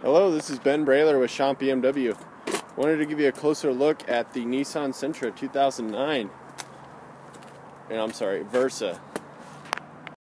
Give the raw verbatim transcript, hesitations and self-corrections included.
Hello, this is Ben Brailer with Schomp B M W. Wanted to give you a closer look at the Nissan Sentra two thousand nine. And I'm sorry, Versa.